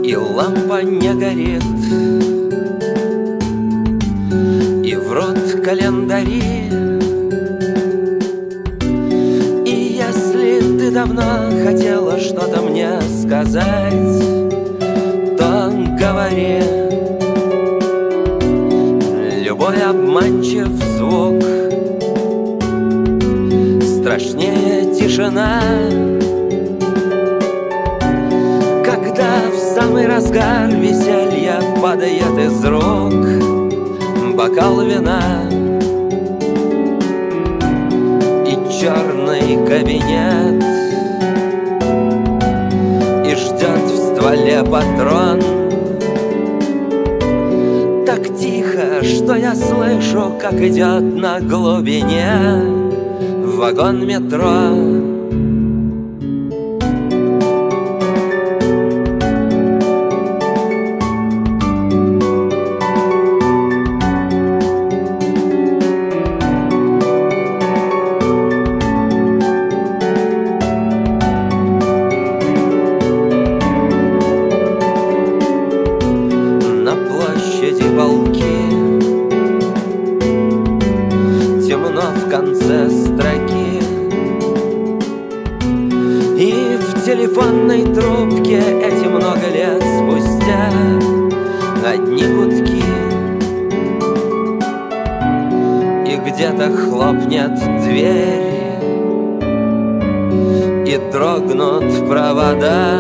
и лампа не горит, и врут календари. И если ты давно хотела что-то мне сказать, то говори. Любой обманчив звук страшнее тишина, когда в самый разгар веселья падает из рук бокал вина, и черный кабинет, и ждет в стволе патрон. Так тихо, что я слышу, как идет на глубине вагон метро. Темно в конце строки, и в телефонной трубке эти много лет спустя одни гудки. И где-то хлопнет дверь, и дрогнут провода.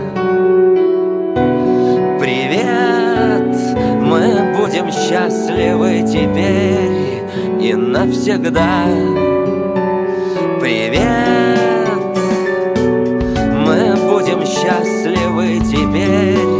Привет, мы будем счастливы теперь и навсегда. Привет, мы будем счастливы теперь